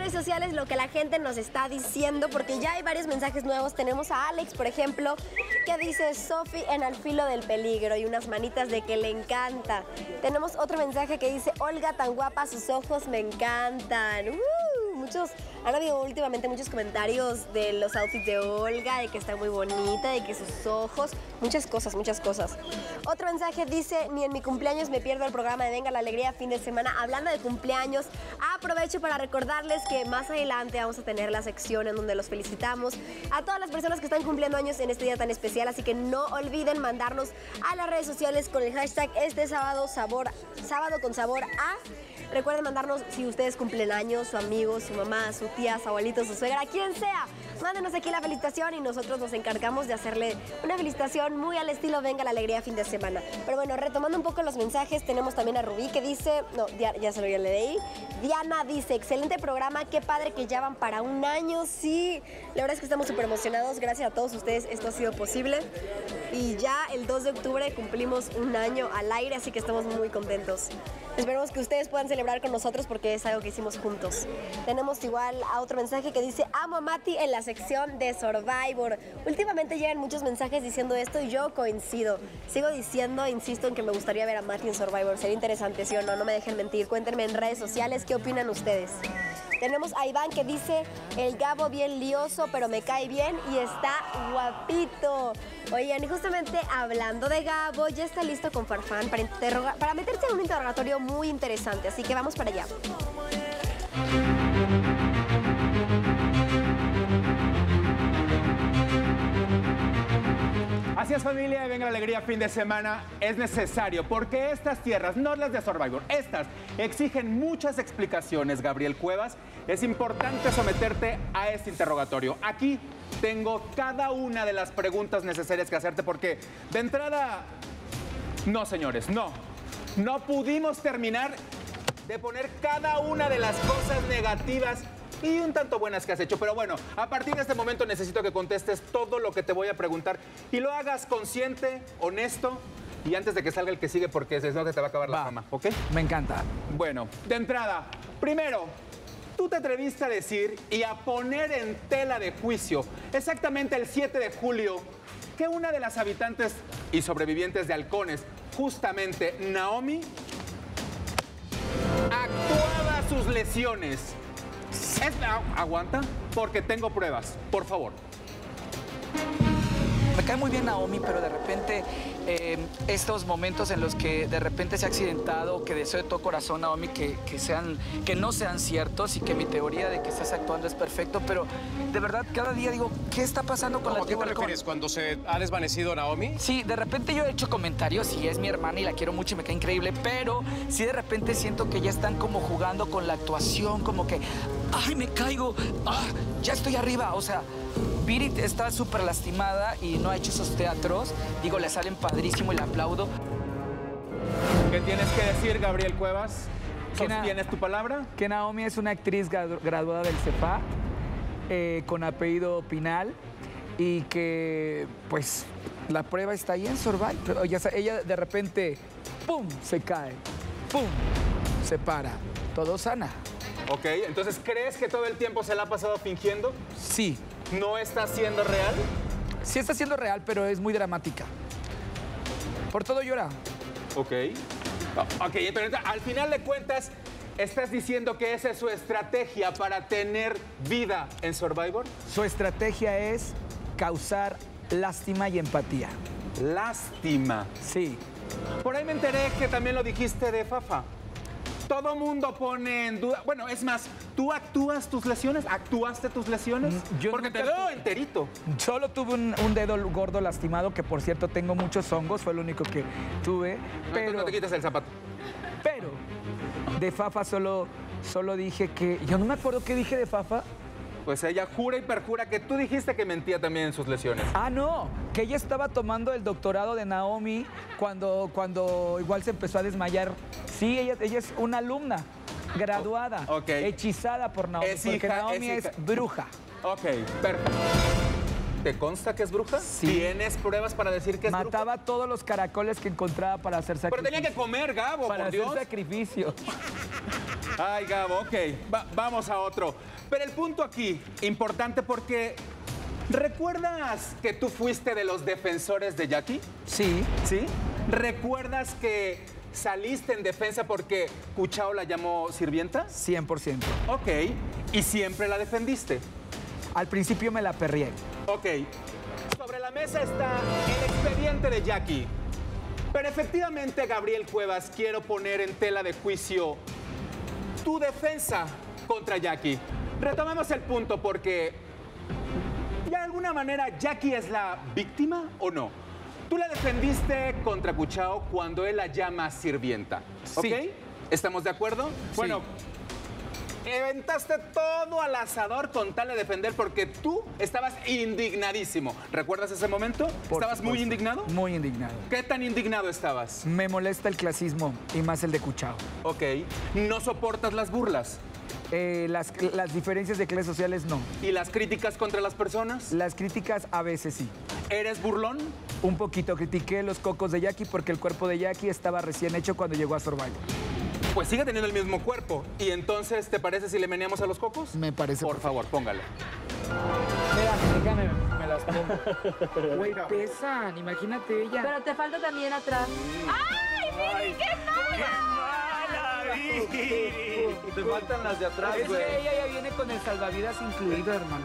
redes sociales lo que la gente nos está diciendo, porque ya hay varios mensajes nuevos. Tenemos a Alex, por ejemplo, que dice Sofi en Al filo del peligro y unas manitas de que le encanta. Tenemos otro mensaje que dice Olga, tan guapa, sus ojos me encantan. Han habido últimamente muchos comentarios de los outfits de Olga, de que está muy bonita, de que sus ojos, muchas cosas, muchas cosas. Otro mensaje dice, ni en mi cumpleaños me pierdo el programa de Venga la Alegría fin de semana. Hablando de cumpleaños, aprovecho para recordarles que más adelante vamos a tener la sección en donde los felicitamos a todas las personas que están cumpliendo años en este día tan especial, así que no olviden mandarnos a las redes sociales con el hashtag este sábado con sabor a. Recuerden mandarnos si ustedes cumplen años, su amigo, su mamá, su tía, su abuelito, su suegra, quien sea. Mándenos aquí la felicitación y nosotros nos encargamos de hacerle una felicitación muy al estilo Venga la Alegría fin de semana. Pero bueno, retomando un poco los mensajes, tenemos también a Rubí que dice, ya se lo leí. Diana dice, excelente programa, qué padre que ya van para un año. Sí, la verdad es que estamos súper emocionados. Gracias a todos ustedes esto ha sido posible. Y ya el 2 de octubre cumplimos un año al aire, así que estamos muy contentos. Esperemos que ustedes puedan celebrar con nosotros porque es algo que hicimos juntos. Tenemos igual a otro mensaje que dice, amo a Mati en la sección de Survivor. Últimamente llegan muchos mensajes diciendo esto y yo coincido. Sigo diciendo, insisto en que me gustaría ver a Mati en Survivor. Sería interesante, ¿sí o no? No me dejen mentir. Cuéntenme en redes sociales qué opinan ustedes. Tenemos a Iván que dice, el Gabo bien lioso, pero me cae bien y está guapito. Oigan, y justamente hablando de Gabo, ya está listo con Farfán para meterse en un interrogatorio muy interesante, así que vamos para allá. Así es, familia de Venga la Alegría fin de semana, es necesario porque estas tierras, no las de Survivor, estas exigen muchas explicaciones, Gabriel Cuevas. Es importante someterte a este interrogatorio. Aquí tengo cada una de las preguntas necesarias que hacerte porque de entrada, no señores, no pudimos terminar de poner cada una de las cosas negativas y un tanto buenas que has hecho. Pero bueno, a partir de este momento necesito que contestes todo lo que te voy a preguntar y lo hagas consciente, honesto y antes de que salga el que sigue porque si no te va a acabar la fama, ¿ok? Me encanta. Bueno, de entrada, primero, tú te atreviste a decir y a poner en tela de juicio exactamente el 7 de julio que una de las habitantes y sobrevivientes de Halcones, justamente Naomi, actuaba sus lesiones. Aguanta, porque tengo pruebas, por favor. Me cae muy bien Naomi, pero de repente estos momentos en los que de repente se ha accidentado, que deseo de todo corazón, Naomi, que no sean ciertos y que mi teoría de que estás actuando es perfecto, pero de verdad cada día digo, ¿qué está pasando con la tribu Halcón? ¿A qué te refieres? ¿Cuando se ha desvanecido Naomi? Sí, de repente yo he hecho comentarios y es mi hermana y la quiero mucho y me cae increíble, pero sí de repente siento que ya están como jugando con la actuación, como que, ¡ay, me caigo! ¡Ah, ya estoy arriba! O sea, Viri está súper lastimada y no ha hecho esos teatros. Digo, le salen padrísimo y le aplaudo. ¿Qué tienes que decir, Gabriel Cuevas? ¿Sostienes tu palabra? Que Naomi es una actriz graduada del CEPA, con apellido Pinal, y que, pues, la prueba está ahí en Survivor. Ella de repente, ¡pum!, se cae, ¡pum!, se para. Todo sana. Ok, entonces, ¿crees que todo el tiempo se la ha pasado fingiendo? Sí. ¿No está siendo real? Sí está siendo real, pero es muy dramática. Por todo llora. Ok. Ok, entonces, al final de cuentas, ¿estás diciendo que esa es su estrategia para tener vida en Survivor? Su estrategia es causar lástima y empatía. Lástima. Sí. Por ahí me enteré que también lo dijiste de Fafa. Todo mundo pone en duda. Bueno, es más, ¿tú actúas tus lesiones? ¿Actuaste tus lesiones? Porque te veo enterito. Solo tuve un dedo gordo lastimado, que por cierto tengo muchos hongos, fue lo único que tuve. Pero no te quites el zapato. Pero de Fafa solo dije que... Yo no me acuerdo qué dije de Fafa. Pues ella jura y perjura que tú dijiste que mentía también en sus lesiones. Ah, no, que ella estaba tomando el doctorado de Naomi cuando igual se empezó a desmayar. Sí, ella es una alumna graduada, hechizada por Naomi, porque Naomi es bruja. Ok, perfecto. ¿Te consta que es bruja? Sí. ¿Tienes pruebas para decir que es bruja? Mataba todos los caracoles que encontraba para hacer sacrificio. Pero tenía que comer, Gabo, para por Dios. hacer sacrificio. Ay, Gabo, ok, vamos a otro. Pero el punto aquí, importante porque... ¿Recuerdas que tú fuiste de los defensores de Jackie? Sí. ¿Sí? ¿Recuerdas que saliste en defensa porque Cuchao la llamó sirvienta? 100%. Ok, ¿y siempre la defendiste? Al principio me la perrié. Ok, sobre la mesa está el expediente de Jackie. Pero efectivamente, Gabriel Cuevas, quiero poner en tela de juicio tu defensa contra Jackie. Retomemos el punto porque... ¿De alguna manera Jackie es la víctima o no? Tú la defendiste contra Cuchao cuando él la llama sirvienta, ¿ok? Sí. ¿Estamos de acuerdo? Bueno, aventaste todo al asador con tal de defender porque tú estabas indignadísimo. ¿Recuerdas ese momento? ¿Estabas muy indignado? Muy indignado. ¿Qué tan indignado estabas? Me molesta el clasismo y más el de Cuchao. Ok. ¿No soportas las burlas? Las diferencias de clases sociales no. ¿Y las críticas contra las personas? Las críticas a veces sí. ¿Eres burlón? Un poquito critiqué los cocos de Jackie porque el cuerpo de Jackie estaba recién hecho cuando llegó a Survivor. Pues sigue teniendo el mismo cuerpo. ¿Y entonces te parece si le meneamos a los cocos? Me parece. Por favor, póngale. Déjame, me las pongo. Güey, pesan, imagínate ella. Pero te falta también atrás. ¡Ay, Viri, qué mala! Te faltan las de atrás, Es que ella ya viene con el salvavidas incluido, hermano.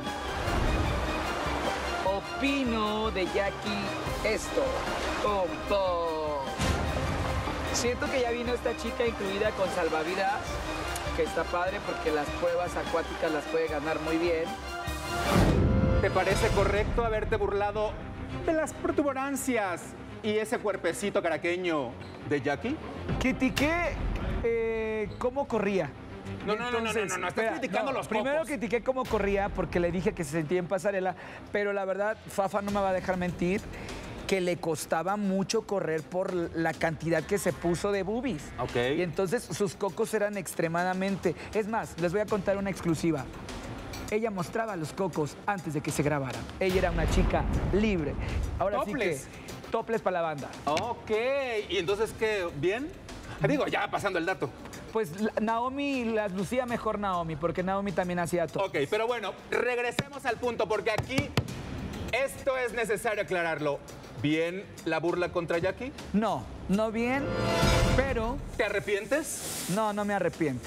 Opino de Jackie esto. Punto. Siento que ya vino esta chica incluida con salvavidas, que está padre porque las pruebas acuáticas las puede ganar muy bien. ¿Te parece correcto haberte burlado de las protuberancias y ese cuerpecito caraqueño de Jackie? Critiqué cómo corría. No, estás criticando los cocos. Primero critiqué cómo corría porque le dije que se sentía en pasarela, pero la verdad, Fafa no me va a dejar mentir, que le costaba mucho correr por la cantidad que se puso de boobies. Ok. Y entonces sus cocos eran extremadamente... Es más, les voy a contar una exclusiva. Ella mostraba los cocos antes de que se grabara. Ella era una chica libre. Ahora Topless. sí que... Topless para la banda. Ok. ¿Y entonces qué? ¿Bien? Digo, ya pasando el dato. Pues Naomi las lucía mejor Naomi, porque Naomi también hacía todo. Ok, pero bueno, regresemos al punto, porque aquí esto es necesario aclararlo. ¿Bien la burla contra Jackie? No, no bien, pero... ¿Te arrepientes? No, no me arrepiento.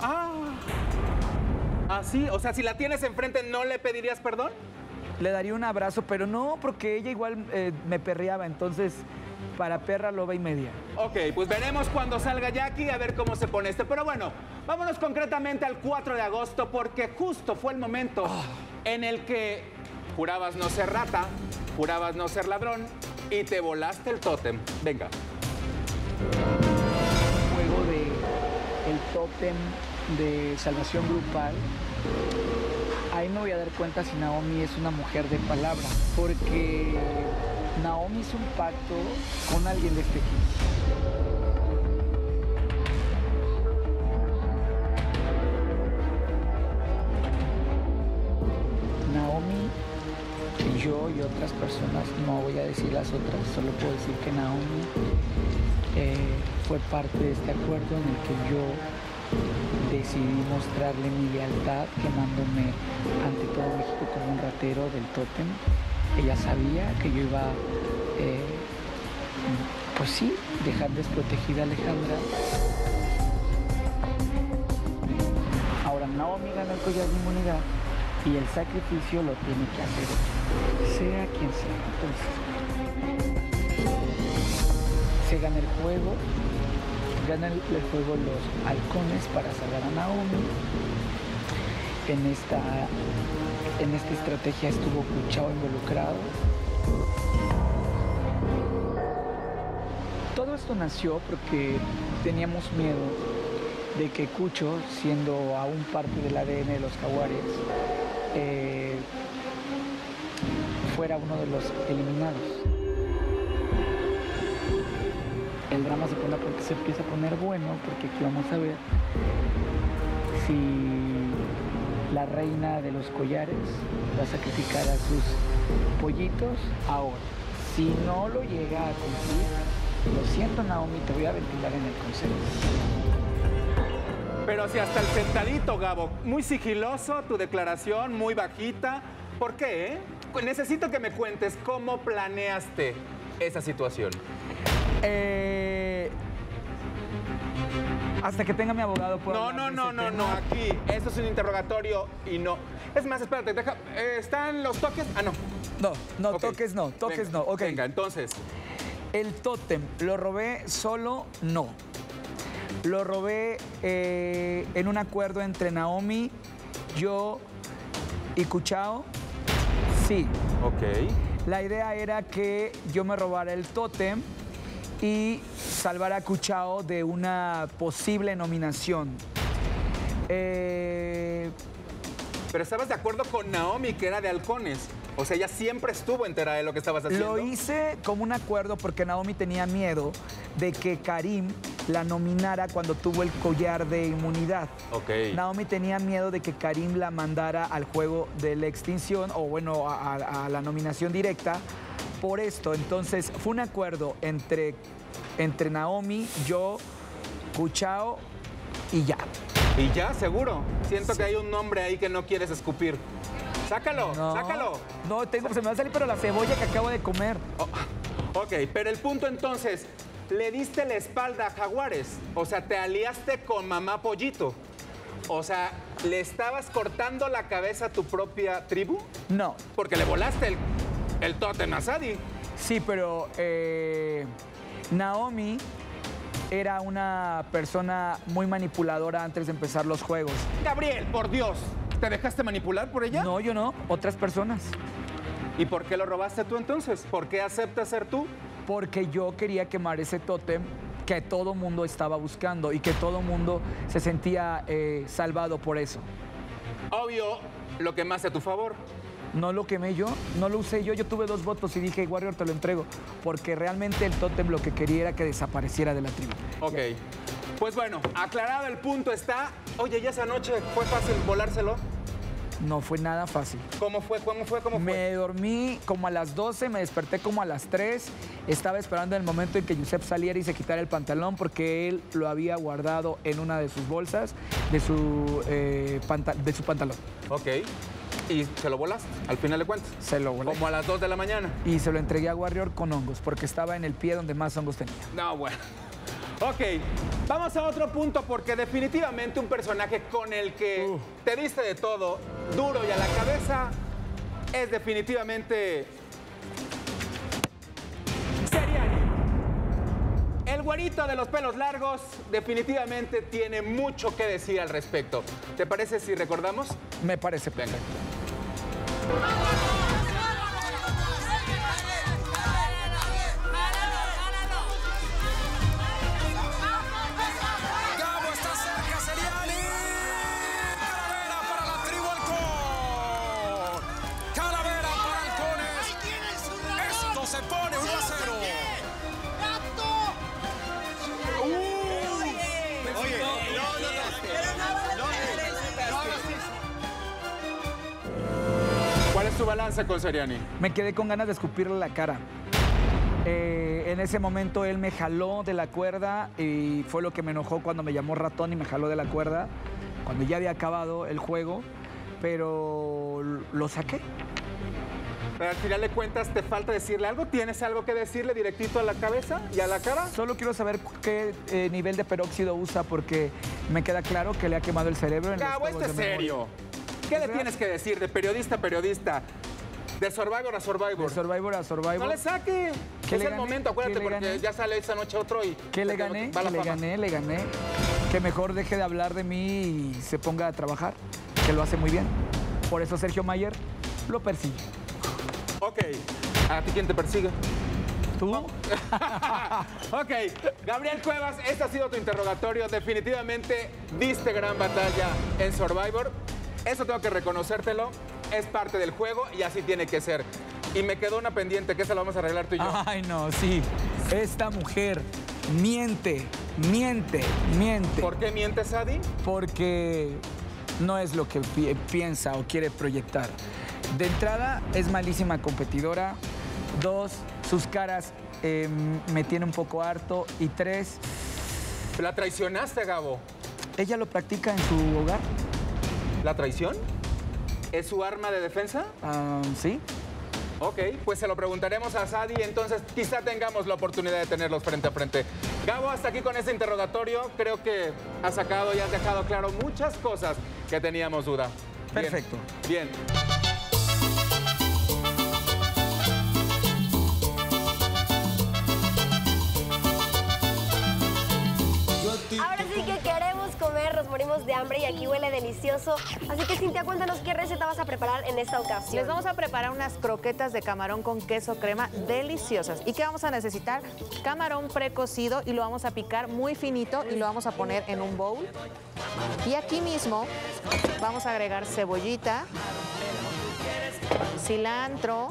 Ah, sí. O sea, si la tienes enfrente, ¿no le pedirías perdón? Le daría un abrazo, pero no, porque ella igual me perreaba, entonces para perra loba y media. Ok, pues veremos cuando salga Jackie a ver cómo se pone este. Pero bueno, vámonos concretamente al 4 de agosto, porque justo fue el momento en el que jurabas no ser rata, jurabas no ser ladrón y te volaste el tótem. Venga. Juego de el tótem de salvación grupal. Ahí me voy a dar cuenta si Naomi es una mujer de palabra, porque Naomi hizo un pacto con alguien de este equipo. Naomi y yo y otras personas, no voy a decir las otras, solo puedo decir que Naomi fue parte de este acuerdo en el que yo decidí mostrarle mi lealtad quemándome ante todo México como un ratero del tótem. Ella sabía que yo iba, pues sí, dejar desprotegida a Alejandra. Ahora Naomi gana el collar de inmunidad y el sacrificio lo tiene que hacer, sea quien sea. Entonces, se gana el juego. Ganan el juego los halcones para salvar a Naomi. En esta estrategia estuvo Cuchao involucrado. Todo esto nació porque teníamos miedo de que Cucho, siendo aún parte del ADN de los jaguares, fuera uno de los eliminados. El drama se empieza a poner bueno, porque aquí vamos a ver si la reina de los collares va a sacrificar a sus pollitos ahora. Si no lo llega a cumplir, lo siento Naomi, te voy a ventilar en el consejo. Pero si hasta el sentadito, Gabo. Muy sigiloso, tu declaración, muy bajita. ¿Por qué, Necesito que me cuentes cómo planeaste esa situación. Hasta que tenga mi abogado puedo hablar de ese tema. Aquí. Esto es un interrogatorio y no. Es más, espérate, ¿están los toques? Ah, no. No, Ok. toques no, Venga, no. Ok. Venga, entonces. El tótem, ¿lo robé solo? No. Lo robé en un acuerdo entre Naomi, yo y Cuchao. Sí. Ok. La idea era que yo me robara el tótem y salvara a Cuchao de una posible nominación. Pero estabas de acuerdo con Naomi, que era de halcones. O sea, ella siempre estuvo enterada de lo que estabas haciendo. Lo hice como un acuerdo porque Naomi tenía miedo de que Karim la nominara cuando tuvo el collar de inmunidad. Ok. Naomi tenía miedo de que Karim la mandara al juego de la extinción o bueno, a la nominación directa por esto. Entonces fue un acuerdo entre Naomi, yo, Cuchao y ya. ¿Y ya, seguro? Siento que hay un nombre ahí que no quieres escupir. ¡Sácalo! No, ¡Sácalo! No, se me va a salir pero la cebolla que acabo de comer. Ok, pero el punto entonces, le diste la espalda a Jaguares. O sea, te aliaste con mamá Pollito. O sea, ¿le estabas cortando la cabeza a tu propia tribu? No. Porque le volaste el tótem a Sadie. Sí, pero Naomi era una persona muy manipuladora antes de empezar los juegos. Gabriel, por Dios, ¿te dejaste manipular por ella? No, yo no, otras personas. ¿Y por qué lo robaste tú entonces? ¿Por qué aceptas ser tú? Porque yo quería quemar ese tótem que todo mundo estaba buscando y que todo mundo se sentía salvado por eso. Obvio, lo quemaste a tu favor. No lo quemé yo, no lo usé yo. Yo tuve 2 votos y dije, Warrior, te lo entrego. Porque realmente el tótem lo que quería era que desapareciera de la tribu. Ok. Pues bueno, aclarado el punto está. Oye, ¿ya esa noche fue fácil volárselo? No fue nada fácil. ¿Cómo fue? Me dormí como a las 12, me desperté como a las 3. Estaba esperando el momento en que Yusef saliera y se quitara el pantalón porque él lo había guardado en una de sus bolsas de su pantalón. Ok. ¿Y se lo volaste al final de cuentas? Se lo volé. Como a las 2 de la mañana. Y se lo entregué a Warrior con hongos porque estaba en el pie donde más hongos tenía. No, bueno. Ok, vamos a otro punto porque definitivamente un personaje con el que te diste de todo, duro y a la cabeza, es definitivamente Seriani. El güerito de los pelos largos definitivamente tiene mucho que decir al respecto. ¿Te parece si recordamos? Me parece perfecto. Gabo está cerca, Seriani. Calavera para la tribu Halcón. Calavera para Halcones. Esto se pone 1-0. ¿Cuál es tu balance con Seriani? Me quedé con ganas de escupirle la cara. En ese momento él me jaló de la cuerda y fue lo que me enojó cuando me llamó ratón y me jaló de la cuerda cuando ya había acabado el juego, pero lo saqué. Pero al final de cuentas, ¿te falta decirle algo? ¿Tienes algo que decirle directito a la cabeza y a la cara? Solo quiero saber qué nivel de peróxido usa porque me queda claro que le ha quemado el cerebro en los Gabo, juegos esto es de memoria. serio. ¿Qué le tienes que decir de periodista a periodista? De Survivor a Survivor. De Survivor a Survivor. No le saque. ¿Qué Es le el gané? momento, acuérdate, ¿Qué le porque gané? ya sale esta noche otro y... ¿Qué le gané? va la Le fama. gané. Que mejor deje de hablar de mí y se ponga a trabajar, que lo hace muy bien. Por eso Sergio Mayer lo persigue. Ok. ¿A ti quién te persigue? ¿Tú? Ok. Gabriel Cuevas, este ha sido tu interrogatorio. Definitivamente diste gran batalla en Survivor. Eso tengo que reconocértelo. Es parte del juego y así tiene que ser. Y me quedó una pendiente, que esa la vamos a arreglar tú y yo. Ay, no, sí. Esta mujer miente. ¿Por qué mientes, Adi? Porque no es lo que piensa o quiere proyectar. De entrada, es malísima competidora. 2, sus caras me tienen un poco harto. Y 3, La traicionaste, Gabo. ¿Ella lo practica en su hogar? ¿La traición? ¿Es su arma de defensa? Sí. Ok, pues se lo preguntaremos a Sadie, entonces quizá tengamos la oportunidad de tenerlos frente a frente. Gabo, hasta aquí con este interrogatorio. Creo que has sacado y has dejado claro muchas cosas que teníamos duda. Bien, Perfecto. Bien. Ahora sí que queremos comer, nos morimos de hambre y aquí huele delicioso. Así que, Cintia, cuéntanos qué receta vas a preparar en esta ocasión. Les vamos a preparar unas croquetas de camarón con queso crema deliciosas. ¿Y qué vamos a necesitar? Camarón precocido y lo vamos a picar muy finito y lo vamos a poner en un bowl. Y aquí mismo vamos a agregar cebollita, cilantro.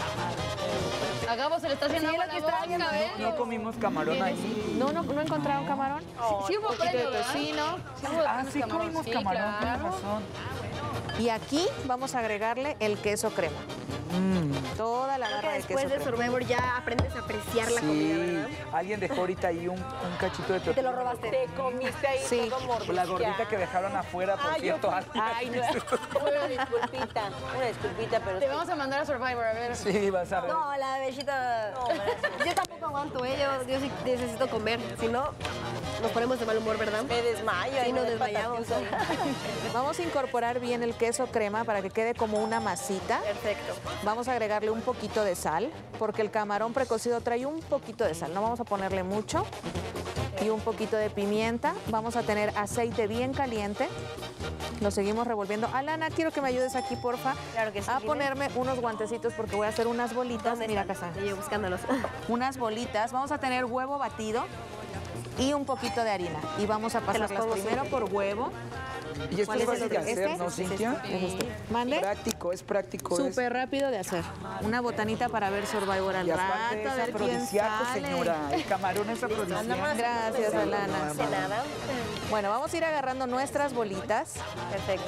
A Gabo se le está haciendo agua en la boca, ¿eh? No comimos camarón allí. ¿No encontraron camarón? Sí hubo Un poquito de premio, ¿verdad? tocino. Sí comimos camarón, tienes razón. Y aquí vamos a agregarle el queso crema. Toda la Creo que barra de queso después de crema. Survivor ya aprendes a apreciar la comida, Sí, ¿verdad? alguien dejó ahorita ahí un cachito de tortilla. Te lo robaste. Te comiste ahí Sí. todo mordisqueado. La gordita que dejaron afuera, por cierto. Ay, no. Una disculpita, pero... Te vamos a mandar a Survivor, a ver. Sí, vas a ver. No, la bellita. Yo tampoco aguanto, yo sí necesito comer. Si no, nos ponemos de mal humor, ¿verdad? Me desmayo. Sí, ahí nos me da desmayamos. patatús. Vamos a incorporar bien el queso crema para que quede como una masita. Perfecto. Vamos a agregarle un poquito de sal, porque el camarón precocido trae un poquito de sal. No vamos a ponerle mucho. Y un poquito de pimienta. Vamos a tener aceite bien caliente. Lo seguimos revolviendo. Alana, quiero que me ayudes aquí, porfa. Claro que sí, A dime. ponerme unos guantecitos porque voy a hacer unas bolitas. ¿Dónde Mira, están? casa. Y yo buscándolos. Unas bolitas. Vamos a tener huevo batido y un poquito de harina. Y vamos a pasarlas pongo primero siempre. por huevo. Y esto ¿Cuál es es fácil el de otro? hacer, ¿Este? ¿no, Cintia? Es este. ¿Mande? Es práctico. Súper rápido de hacer. Una botanita para ver Survivor al Y aparte rato, a es ver quién afrodisíaco, sale. señora. El camarón es afrodisíaco. Gracias, Alana. De nada. Bueno, vamos a ir agarrando nuestras bolitas. Perfecto.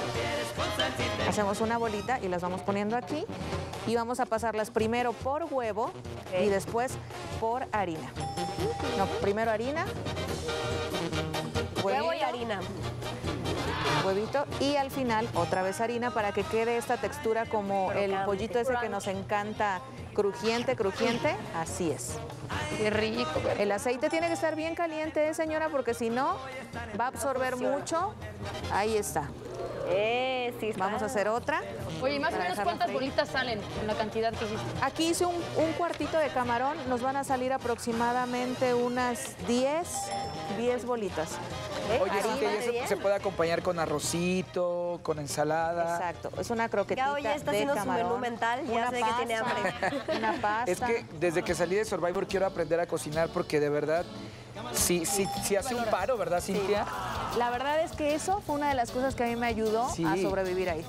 Hacemos una bolita y las vamos poniendo aquí. Y vamos a pasarlas primero por huevo y después por harina. No, primero harina. Huevo y huevito, harina. Huevito y al final otra vez harina para que quede esta textura como el Crocante. pollito ese que nos encanta, crujiente, crujiente. Así es. Qué rico. El aceite tiene que estar bien caliente, señora, porque si no va a absorber mucho. Ahí está. Sí está. Vamos a hacer otra. Oye, ¿y más o Para menos dejarla cuántas freír. bolitas salen en la cantidad que hiciste? Aquí hice un cuartito de camarón, nos van a salir aproximadamente unas 10 bolitas. Oye, Harina Cintia, de y eso 10. se puede acompañar con arrocito, con ensalada. Exacto, es una croquetita Gabo ya está de haciendo su camarón. menú mental, ya Una sé que tiene hambre. Una pasta. Es que desde que salí de Survivor quiero aprender a cocinar porque de verdad sí hace un paro, ¿verdad, Cintia? La verdad es que eso fue una de las cosas que a mí me ayudó Sí. a sobrevivir ahí.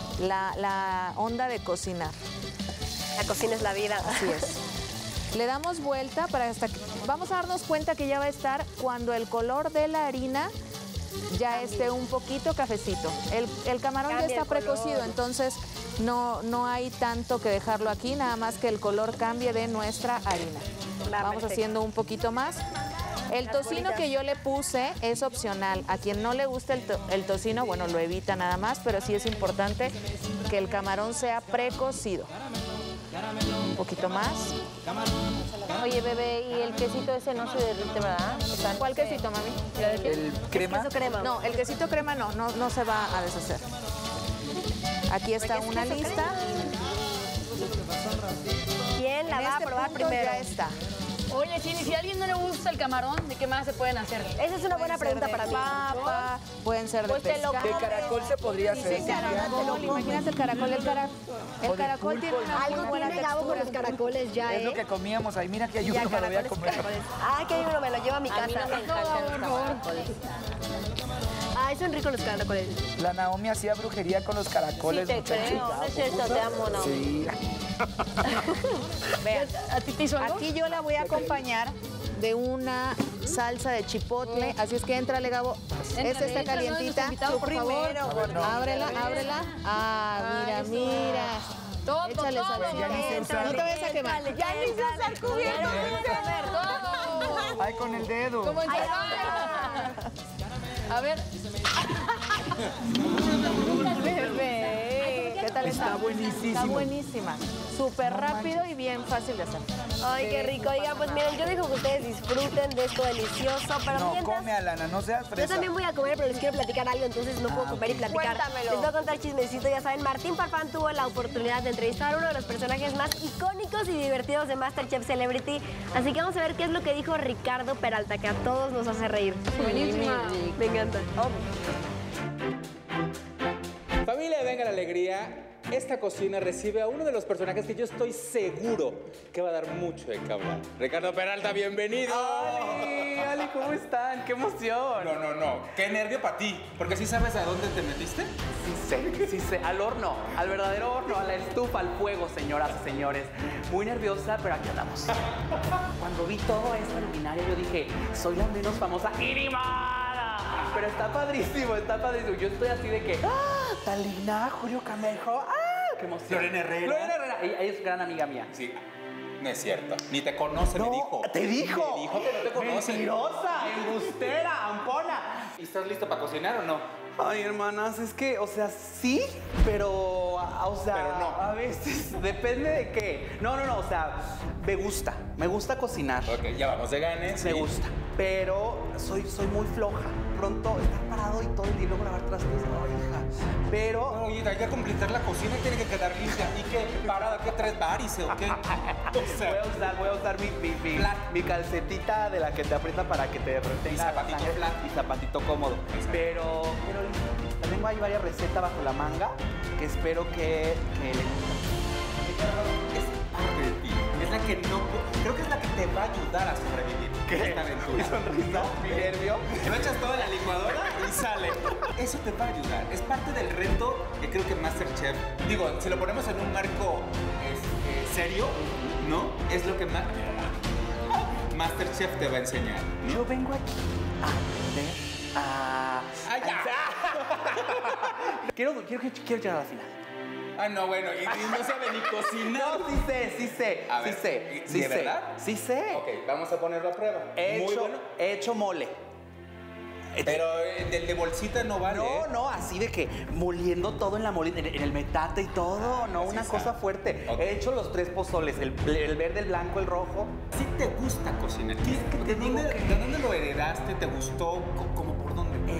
La onda de cocinar. La cocina es la vida. Así es. Le damos vuelta para hasta que... Vamos a darnos cuenta que ya va a estar cuando el color de la harina ya esté un poquito cafecito. El camarón Cambia ya el está precocido, color. entonces no hay tanto que dejarlo aquí, nada más que el color cambie de nuestra harina. Va, Vamos perfecto. haciendo un poquito más. El Las tocino bolitas. que yo le puse es opcional. A quien no le gusta el tocino, bueno, lo evita nada más, pero sí es importante que el camarón sea precocido. Un poquito más. Oye, bebé, y el quesito ese no se derrite, ¿verdad? O sea, ¿Cuál quesito, mami? El crema. Queso crema. No, el quesito crema no se va a deshacer. Aquí está Porque es una queso lista. ¿Quién la En va a este probar punto primero? ya está. Oye, Chini, si a alguien no le gusta el camarón, ¿de qué más se pueden hacer? Esa es una buena pregunta de para mí. papa, pueden ser de Pues te lo pescado. De caracol se podría hacer, Cintia. Caracol, imagínate el caracol. El caracol tiene una muy Algo buena tiene Gabo con los textura. caracoles ya, Es lo que comíamos ahí. Mira que hay Ya, uno, me lo voy a caracoles, comer. caracoles. Ah, que hay uno, me lo llevo a mi A mí casa. no me encantan los caracoles. Ay, son ricos los caracoles. La Naomi hacía brujería con los Sí caracoles, te muchachos. creo, no es cierto, te amo, no. Sí. Vean, ¿A ti te hizo algo? aquí yo la voy a acompañar de una salsa de chipotle, así es que éntrale, Gabo. Esta está calientita. Tú primero, Ábrela. Ah, mira. Todo, Échale todo. salsita. No te vayas a quemar. Ya ni se está Todo. Ay, con el dedo. Como en A ver. Bebé. ¿Qué tal está? Está buenísimo. Está buenísima. Súper rápido y bien fácil de hacer. Ay, qué rico. Oigan, pues miren, yo dejo que ustedes disfruten de esto delicioso. Pero No, mientras, come, Alana, no seas fresa. yo también voy a comer, pero les quiero platicar algo, entonces no puedo comer y platicar. Cuéntamelo. Les voy a contar chismecito. Ya saben, Martín Farfán tuvo la oportunidad de entrevistar a uno de los personajes más icónicos y divertidos de MasterChef Celebrity. Así que vamos a ver qué es lo que dijo Ricardo Peralta, que a todos nos hace reír. Buenísima. Me encanta. Familia, venga la alegría. Esta cocina recibe a uno de los personajes que yo estoy seguro que va a dar mucho de qué hablar. Ricardo Peralta, bienvenido. Ali, ¿cómo están? ¡Qué emoción! No. Qué nervio para ti. Porque sí sabes a dónde te metiste. Sí sé. Al horno, al verdadero horno, a la estufa, al fuego, señoras y señores. Muy nerviosa, pero aquí andamos. Cuando vi toda esta luminaria, yo dije, soy la menos famosa ¡Inimada! Pero está padrísimo. Yo estoy así de que, Talina, Julio Camejo, qué emoción. Lorena Herrera. Ella es gran amiga mía. Sí. No es cierto. Ni te conoce, me dijo. ¿Te dijo? Me dijo que no te conoce. Mentirosa, embustera, ampona. ¿Y estás listo para cocinar o no? Ay, hermanas, es que, o sea, sí, pero, o sea, Pero no. a veces depende de qué. No, o sea, me gusta cocinar. Ok, ya vamos de ganes. Me gusta, pero soy muy floja. Pronto estar parado y todo el día y luego lavar trastes, ay, hija. Pero... Oye, hay que completar la cocina y tiene que quedar limpia. ¿Y qué? ¿Parada? ¿Qué? ¿3 varices o qué? O sea, Voy a usar mi calcetita de la que te aprieta para que te retenga Y zapatito la sangre flat. y zapatito cómodo. Pero listo. Tengo ahí varias recetas bajo la manga que espero que le gusten. es parte de ti. Es la que no... Creo que es la que te va a ayudar a sobrevivir. Esta aventura. Mi sonrisa, mi nervio. Lo echas todo en la licuadora y sale. Eso te va a ayudar. Es parte del reto que creo que MasterChef... Digo, si lo ponemos en un marco serio, ¿no? Es lo que MasterChef te va a enseñar. Yo vengo aquí a aprender a... ¡Ay, ya! Quiero llegar a la final. Ah, no, bueno, y no sabe ni cocinar. No, sí sé. A ver, ¿de verdad? Sí sé. Ok, vamos a ponerlo a prueba. Muy bueno. He hecho mole. Pero el de bolsita no vale. No, así de que moliendo todo en la molina, en el metate y todo, no, una cosa fuerte. Ok. He hecho los 3 pozoles, el verde, el blanco, el rojo. Sí te gusta cocinar. ¿De dónde lo heredaste? ¿Te gustó? ¿Cómo por dónde? A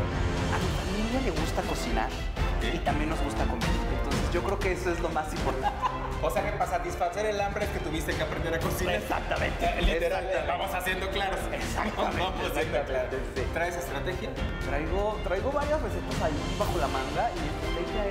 mi familia le gusta cocinar y también nos gusta comer. Entonces yo creo que eso es lo más importante. O sea que para satisfacer el hambre es que tuviste que aprender a cocinar. Exactamente. Literal, Exactamente. vamos haciendo claros. Exactamente. Vamos haciendo claros. Sí. ¿Traes estrategia? Traigo varias recetas ahí bajo la manga y mi estrategia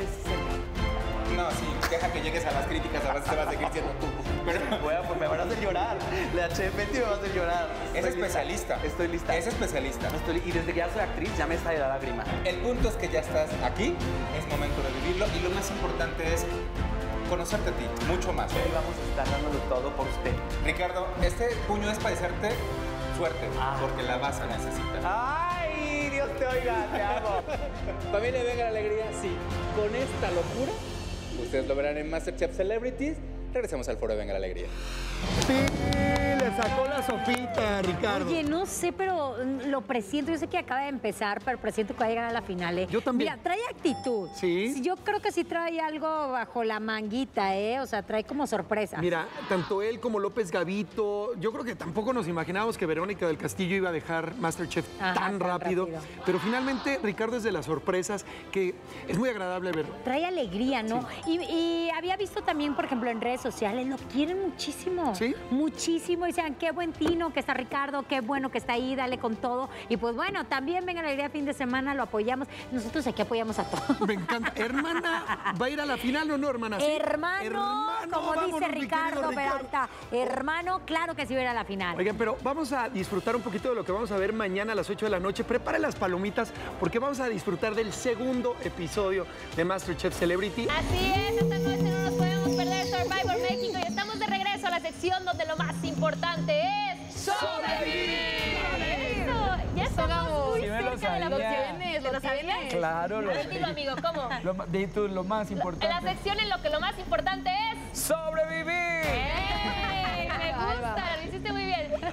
es... No, sí, deja que llegues a las críticas, a veces te vas a seguir siendo tú. Pero Pues me van a hacer llorar. La chef Betty me va a hacer llorar. es especialista. Estoy lista. Es especialista. Y desde que ya soy actriz ya me está de la lágrima. El punto es que ya estás aquí, es momento de vivirlo y lo más importante es conocerte a ti, mucho más. Hoy vamos a estar dándolo todo por usted. Ricardo, este puño es para desearte suerte, porque la vas a necesitar. ¡Ay, Dios te oiga! Te amo. Familia, venga la alegría, sí. Con esta locura, ustedes lo verán en MasterChef Celebrities. Regresamos al foro de Venga la Alegría. Sí, le sacó la sopita, Ricardo. Oye, no sé, pero lo presiento. Yo sé que acaba de empezar, pero presiento que va a llegar a la final, ¿eh? Yo también. Mira, trae actitud. Sí. Yo creo que sí trae algo bajo la manguita, ¿eh? O sea, trae como sorpresa. Mira, tanto él como López Gavito, yo creo que tampoco nos imaginábamos que Verónica del Castillo iba a dejar MasterChef tan rápido. Pero finalmente Ricardo es de las sorpresas que es muy agradable ver. Trae alegría, ¿no? Sí. Y había visto también, por ejemplo, en redes sociales, lo quieren muchísimo. ¿Sí? Muchísimo. Dicen, qué buen tino que está Ricardo, qué bueno que está ahí, dale con todo. Y pues bueno, también Venga la Alegría fin de semana, lo apoyamos. Nosotros aquí apoyamos a todos. Me encanta. Hermana, ¿va a ir a la final o no, hermana? ¿Sí? Hermano, como vámonos, dice mi Ricardo querido Peralta. Hermano, claro que sí va a ir a la final. Oigan, pero vamos a disfrutar un poquito de lo que vamos a ver mañana a las 8 de la noche. Prepare las palomitas porque vamos a disfrutar del segundo episodio de MasterChef Celebrity. Así es, esta noche no nos podemos perder Survivor México y estamos de regreso a la sección donde lo más importante es sobrevivir. Eso, ya estamos muy Sí me lo cerca de la sabía. ¿Te lo sabías? Claro, A ver, dilo, amigo, ¿cómo? Lo más En importante. la sección en lo que lo más importante es ¡Sobrevivir! ¡Ey! Me gusta, lo hiciste muy bien.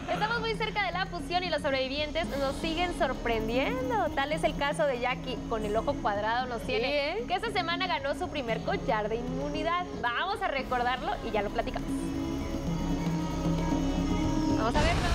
Estamos muy cerca de la fusión y los sobrevivientes nos siguen sorprendiendo. Tal es el caso de Jackie, con el ojo cuadrado nos tiene, que esta semana ganó su primer collar de inmunidad. Vamos a recordarlo y ya lo platicamos. Vamos a verlo.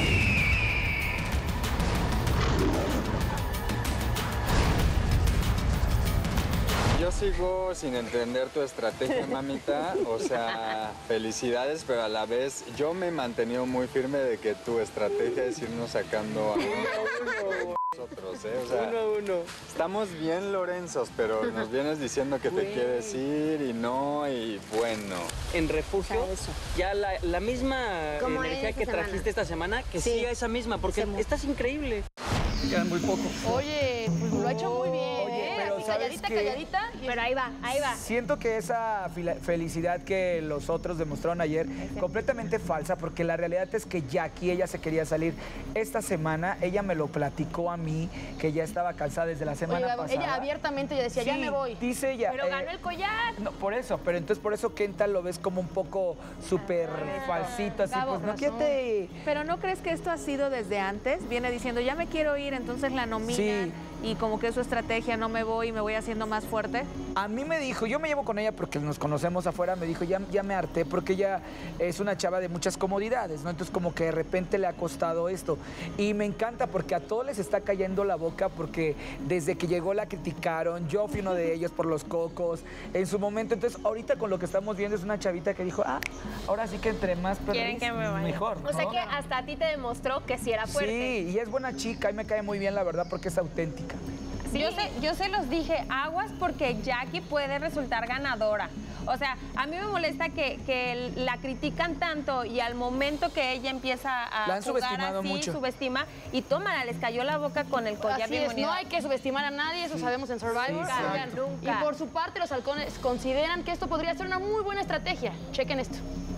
Yo sigo sin entender tu estrategia, mamita. O sea, felicidades, pero a la vez yo me he mantenido muy firme de que tu estrategia es irnos sacando a nosotros, ¿eh? O sea, uno. Estamos bien Lorenzos, pero nos vienes diciendo que te quieres ir y no, y bueno. En refugio, ya la misma energía que trajiste esta semana, que siga esa misma, porque estás increíble. Quedan muy pocos. Oye, pues lo ha hecho muy bien. Oye, pero así ¿sabes qué? calladita. Pero ahí va, ahí va. Siento que esa felicidad que los otros demostraron ayer, completamente falsa, porque la realidad es que Jackie, ella se quería salir esta semana, ella me lo platicó a mí, que ya estaba cansada desde la semana pasada. Ella abiertamente ya decía, Sí, ya me voy. Dice ella. Pero ganó el collar. No, por eso, pero entonces por eso Kental lo ves como un poco súper falsito, así, Gabo, pues no razón. quiere. Pero ¿no crees que esto ha sido desde antes? Viene diciendo, ya me quiero ir, entonces la nominan y como que es su estrategia, no me voy y me voy haciendo más fuerte. A mí me dijo, yo me llevo con ella porque nos conocemos afuera, me dijo, ya me harté porque ella es una chava de muchas comodidades, ¿no? Entonces como que de repente le ha costado esto. Y me encanta porque a todos les está cayendo la boca porque desde que llegó la criticaron, yo fui uno de ellos por los cocos, en su momento. Entonces ahorita con lo que estamos viendo es una chavita que dijo, ahora sí que entre más Quieren que me vaya. mejor, ¿no? O sea que hasta a ti te demostró que sí era fuerte. Sí, y es buena chica, y me cae muy bien la verdad porque es auténtica. Sí. Yo se los dije, aguas porque Jackie puede resultar ganadora. O sea, a mí me molesta que la critican tanto y al momento que ella empieza a la han jugar subestimado así, mucho. subestima y tómala, les cayó la boca con el collar Así de es, inmunidad. no hay que subestimar a nadie, eso sabemos en Survivor. Y por su parte, los halcones consideran que esto podría ser una muy buena estrategia. Chequen esto.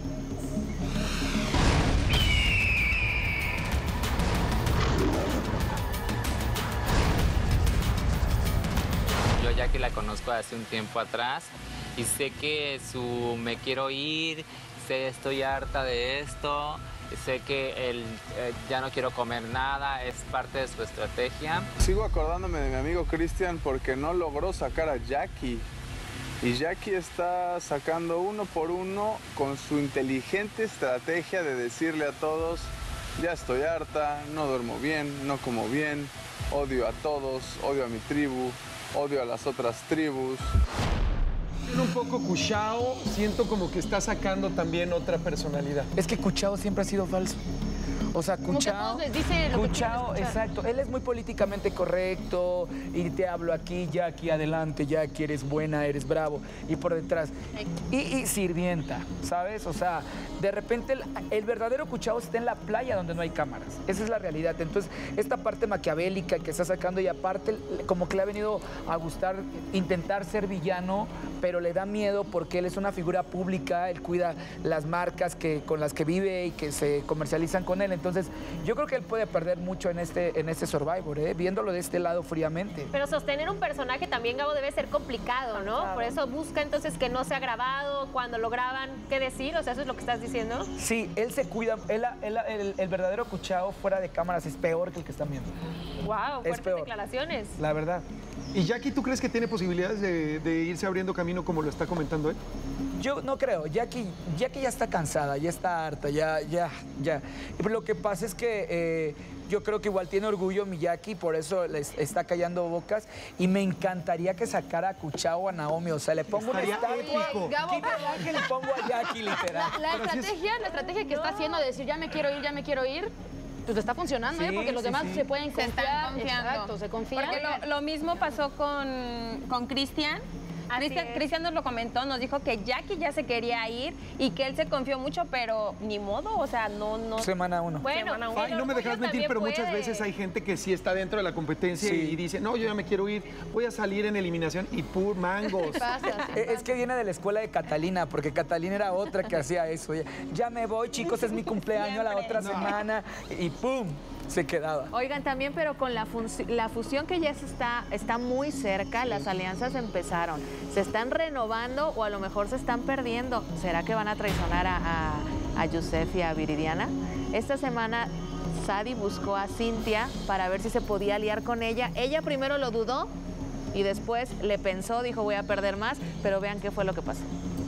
Yo ya que la conozco hace un tiempo atrás y sé que su me quiero ir, sé estoy harta de esto, sé que ya no quiero comer nada, es parte de su estrategia. Sigo acordándome de mi amigo Cristian porque no logró sacar a Jackie. Y Jackie está sacando uno por uno con su inteligente estrategia de decirle a todos, ya estoy harta, no duermo bien, no como bien, odio a todos, odio a mi tribu, odio a las otras tribus. Un poco Cuchao, siento como que está sacando también otra personalidad. Es que Cuchao siempre ha sido falso. O sea, Como que a Cuchao, todos les dice lo que quieren escuchar. exacto. Él es muy políticamente correcto y te hablo aquí, Jackie, adelante, Jackie, eres buena, eres bravo. Y por detrás. Y sirvienta, ¿sabes? O sea, de repente el verdadero Cuchao está en la playa donde no hay cámaras. Esa es la realidad. Entonces, esta parte maquiavélica que está sacando y aparte como que le ha venido a gustar intentar ser villano, pero le da miedo porque él es una figura pública, él cuida las marcas con las que vive y que se comercializan con él. Entonces, yo creo que él puede perder mucho en este Survivor, viéndolo de este lado fríamente. Pero sostener un personaje también, Gabo, debe ser complicado, ¿no? Por eso busca entonces que no sea grabado, cuando lo graban, ¿qué decir? O sea, ¿eso es lo que estás diciendo? Sí, él se cuida. El verdadero Cuchao fuera de cámaras es peor que el que están viendo. Wow, fuertes declaraciones. La verdad. ¿Y Jackie, tú crees que tiene posibilidades de irse abriendo camino como lo está comentando él? Yo no creo. Jackie ya está cansada, ya está harta, ya. Lo que pasa es que yo creo que igual tiene orgullo mi Jackie, por eso les está callando bocas. Y me encantaría que sacara a Cuchao o a Naomi. O sea, le pongo un estatua. Gabo, que le pongo a Jackie, literal. La estrategia que está haciendo de decir ya me quiero ir, pues está funcionando, porque los demás se pueden confiar. Se están confiando. Exacto, se confían. Porque lo mismo pasó con Cristian. Cristian nos lo comentó, nos dijo que Jackie ya se quería ir y que él se confió mucho, pero ni modo, o sea, no. Semana 1. Bueno, Ay, no me dejas mentir, pero muchas veces hay gente que sí está dentro de la competencia y dice, no, yo ya me quiero ir, voy a salir en eliminación y pur mangos. Es que viene de la escuela de Catalina, porque Catalina era otra que hacía eso. Ya me voy, chicos, es mi cumpleaños la otra semana y ¡pum! Se quedaba. Oigan, también, pero con la fusión que ya está muy cerca, las alianzas empezaron. ¿Se están renovando o a lo mejor se están perdiendo? ¿Será que van a traicionar a a Yusef y a Viridiana. Esta semana Sadie buscó a Cynthia para ver si se podía aliar con ella. Ella primero lo dudó y después le pensó, dijo voy a perder más, pero vean qué fue lo que pasó.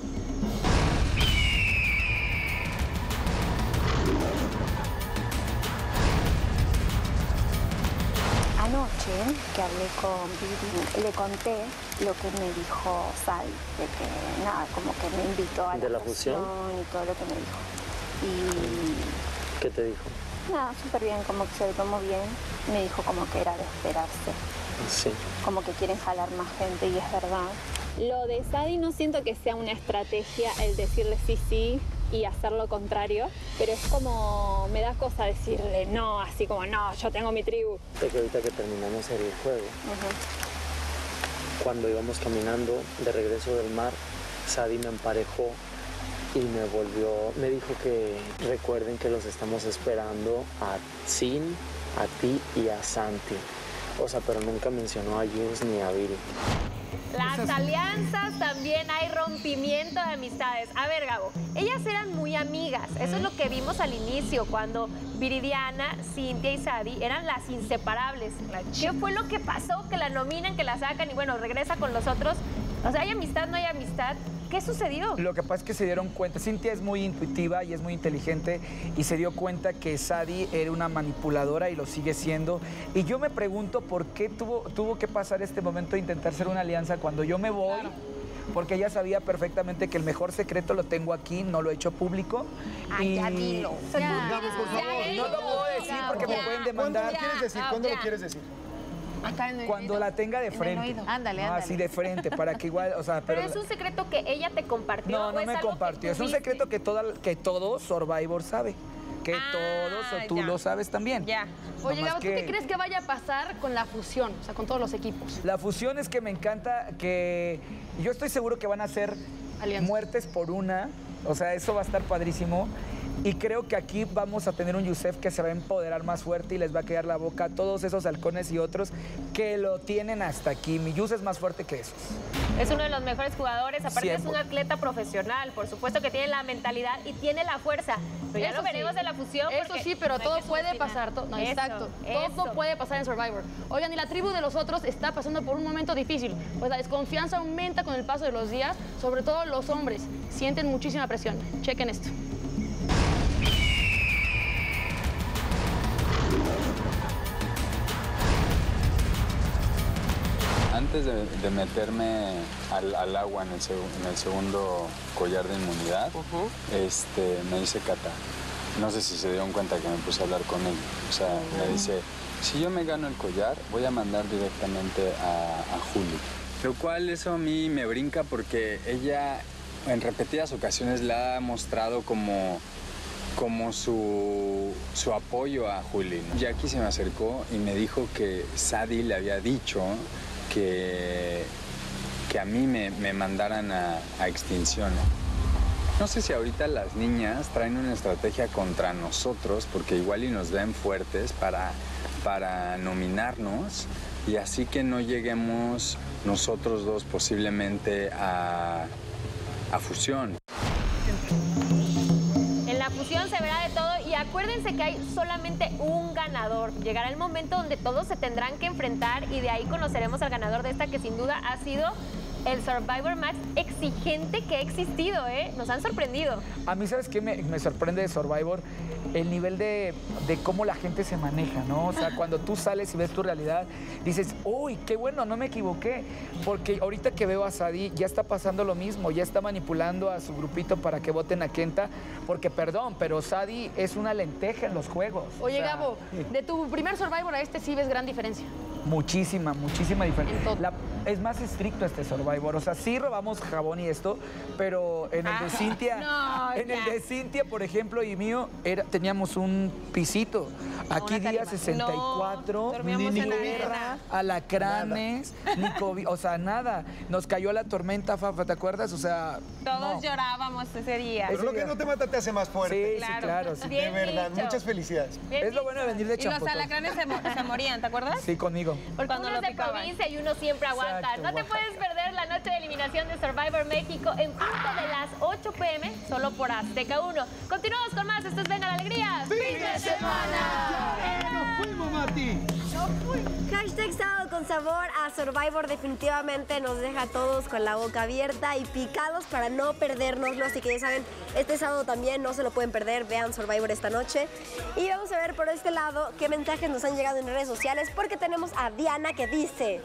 Anoche que hablé con Vivi, le conté lo que me dijo Sadie, de que nada, como que me invitó a la fusión y todo lo que me dijo. Y ¿qué te dijo? nada, súper bien, como que se lo tomó bien. Me dijo como que era de esperarse. Sí. Como que quieren jalar más gente y es verdad. Lo de Sadie no siento que sea una estrategia el decirle sí y hacer lo contrario, pero es como me da cosa decirle no, así como no, yo tengo mi tribu. De que ahorita que terminamos el juego, cuando íbamos caminando de regreso del mar, Sadie me emparejó y me dijo que recuerden que los estamos esperando a Sin, a ti y a Santi. O sea, pero nunca mencionó a Jules ni a Viri. Las alianzas, también hay rompimiento de amistades. A ver, Gabo, ellas eran muy amigas. Eso es lo que vimos al inicio, cuando Viridiana, Cynthia y Sadie eran las inseparables. ¿Qué fue lo que pasó? Que la nominan, que la sacan y bueno, regresa con los otros. O sea, ¿hay amistad, no hay amistad? ¿Qué sucedió? Lo que pasa es que se dieron cuenta, Cynthia es muy intuitiva y es muy inteligente y se dio cuenta que Sadie era una manipuladora y lo sigue siendo. Y yo me pregunto por qué tuvo que pasar este momento de intentar ser una alianza cuando yo me voy, porque ella sabía perfectamente que el mejor secreto lo tengo aquí, no lo he hecho público. Ay, ya dilo. No lo puedo decir porque me pueden demandar. ¿Cuándo lo quieres decir? ¿Cuándo lo quieres decir? Cuando la tenga de frente. Ándale. Así de frente, para que igual, o sea, pero es un secreto que ella te compartió. No, no me compartió. Es un secreto que todo Survivor sabe. Que todos, o tú lo sabes también. Ya. Oye, Gabo, ¿tú qué crees que vaya a pasar con la fusión? O sea, con todos los equipos. La fusión es que me encanta que... Yo estoy seguro que van a ser muertes por una. O sea, eso va a estar padrísimo. Y creo que aquí vamos a tener un Yusef que se va a empoderar más fuerte y les va a quedar la boca a todos esos halcones y otros que lo tienen hasta aquí. Mi Yus es más fuerte que esos. Es uno de los mejores jugadores, aparte 100%. es un atleta profesional, por supuesto que tiene la mentalidad y tiene la fuerza. Pero ya Eso lo veremos sí. en la fusión. Eso sí, pero todo puede pasar. Eso, Exacto. Todo puede pasar en Survivor. Oigan, y la tribu de los otros está pasando por un momento difícil. Pues la desconfianza aumenta con el paso de los días, sobre todo los hombres. Sienten muchísima presión. Chequen esto. Antes de meterme al agua en el segundo collar de inmunidad, me dice Cata, no sé si se dieron cuenta que me puse a hablar con él. O sea, me dice, si yo me gano el collar, voy a mandar directamente a Juli. Lo cual eso a mí me brinca porque ella en repetidas ocasiones la ha mostrado como su apoyo a Juli, ¿no? Jackie se me acercó y me dijo que Sadie le había dicho que a mí me mandaran a extinción. No sé si ahorita las niñas traen una estrategia contra nosotros, porque igual y nos ven fuertes para nominarnos y así que no lleguemos nosotros dos posiblemente a fusión. En la fusión se verá de todo y acuérdense que hay solamente un ganador. Llegará el momento donde todos se tendrán que enfrentar y de ahí conoceremos al ganador de esta que sin duda ha sido el Survivor más exigente que ha existido, ¿eh? Nos han sorprendido. A mí, ¿sabes qué me sorprende de Survivor? El nivel de cómo la gente se maneja, ¿no? O sea, cuando tú sales y ves tu realidad, dices, uy, qué bueno, no me equivoqué. Porque ahorita que veo a Sadie, ya está pasando lo mismo, ya está manipulando a su grupito para que voten a Kenta. Porque, perdón, pero Sadie es una lenteja en los juegos. Oye, o sea, Gabo, de tu primer Survivor a este sí ves gran diferencia. Muchísima diferencia. Es más estricto este Survivor. O sea, sí robamos jabón y esto, pero en el de Cynthia, el de Cynthia, por ejemplo, y mío, teníamos un pisito. Aquí día 64, dormíamos ni en la guerra, alacranes, ni COVID, o sea, nada. Nos cayó la tormenta, Fafa, ¿te acuerdas? O sea, Todos llorábamos ese día. Pero lo que no te mata te hace más fuerte. Sí, claro. Sí. De verdad, muchas felicidades. Es lo bueno de venir de Y los Champotón. alacranes se morían, ¿te acuerdas? Sí, conmigo. Porque Cuando uno lo es de picaban. provincia y uno siempre aguanta. Exacto, No te Oaxaca. puedes perder la noche de eliminación programación de Survivor México en punto de las 8 p.m. solo por Azteca 1. Continuamos con más. Esto es Venga la Alegría. ¡Fin de semana! ¡Nos fuimos, Mati! Hashtag Sábado con Sabor a Survivor definitivamente nos deja a todos con la boca abierta y picados para no perdérnoslo. Así que ya saben, este sábado también no se lo pueden perder. Vean Survivor esta noche. Y vamos a ver por este lado qué mensajes nos han llegado en redes sociales, porque tenemos a Diana que dice: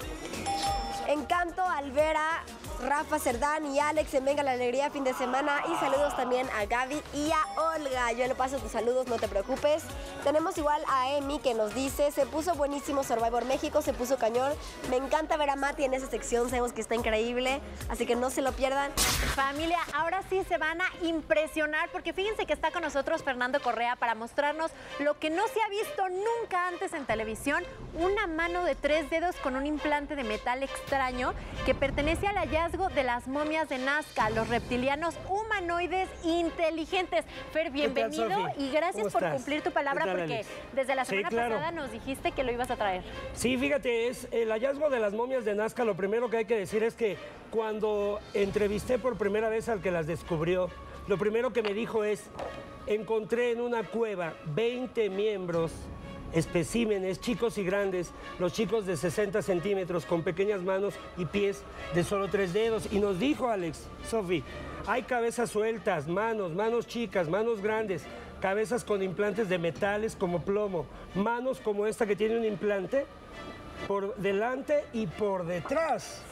Encanto al ver a Rafa Cerdán y Alex en Venga la Alegría fin de semana, y saludos también a Gaby y a Olga. Yo le paso tus saludos, no te preocupes. Tenemos igual a Emi que nos dice: se puso buenísimo Survivor México, se puso cañón. Me encanta ver a Mati en esa sección, sabemos que está increíble, así que no se lo pierdan. Familia, ahora sí se van a impresionar, porque fíjense que está con nosotros Fernando Correa para mostrarnos lo que no se ha visto nunca antes en televisión: una mano de 3 dedos con un implante de metal extraño que pertenece al hallazgo de las momias de Nazca, los reptilianos humanoides inteligentes. Fer, bienvenido y gracias por cumplir tu palabra, porque desde la semana pasada nos dijiste que lo ibas a traer. Sí, fíjate, es el hallazgo de las momias de Nazca. Lo primero que hay que decir es que cuando entrevisté por primera vez al que las descubrió, lo primero que me dijo es: encontré en una cueva 20 miembros, especímenes, chicos y grandes, los chicos de 60 centímetros con pequeñas manos y pies de solo 3 dedos. Y nos dijo Alex, Sofi, hay cabezas sueltas, manos chicas, manos grandes, cabezas con implantes de metales como plomo, manos como esta que tiene un implante por delante y por detrás.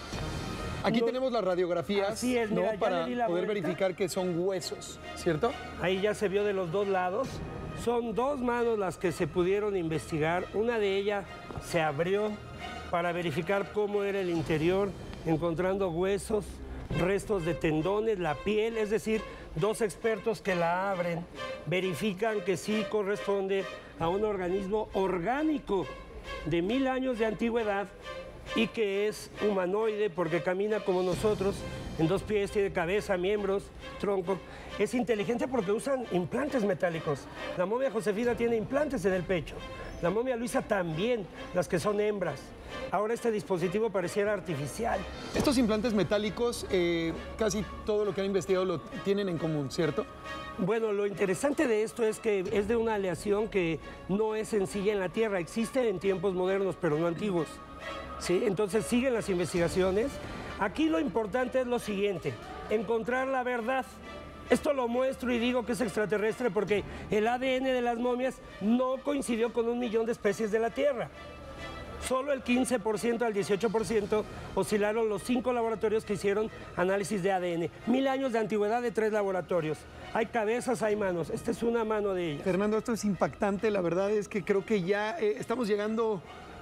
Aquí tenemos las radiografías, así es, mira, ¿no? Para poder verificar que son huesos, ¿cierto? Ahí ya se vio de los dos lados. Son 2 manos las que se pudieron investigar. Una de ellas se abrió para verificar cómo era el interior, encontrando huesos, restos de tendones, la piel, es decir, 2 expertos que la abren, verifican que sí corresponde a un organismo orgánico de 1000 años de antigüedad y que es humanoide porque camina como nosotros, en 2 pies, tiene cabeza, miembros, tronco. Es inteligente porque usan implantes metálicos. La momia Josefina tiene implantes en el pecho. La momia Luisa también, las que son hembras. Ahora este dispositivo pareciera artificial. Estos implantes metálicos, casi todo lo que han investigado lo tienen en común, ¿cierto? Bueno, lo interesante de esto es que es de una aleación que no es sencilla en la Tierra. Existe en tiempos modernos, pero no antiguos. ¿Sí? Entonces siguen las investigaciones. Aquí lo importante es lo siguiente: encontrar la verdad. Esto lo muestro y digo que es extraterrestre porque el ADN de las momias no coincidió con 1 millón de especies de la Tierra. Solo el 15% al 18% oscilaron los 5 laboratorios que hicieron análisis de ADN. 1000 años de antigüedad de 3 laboratorios. Hay cabezas, hay manos. Esta es una mano de ellas. Fernando, esto es impactante. La verdad es que creo que ya estamos llegando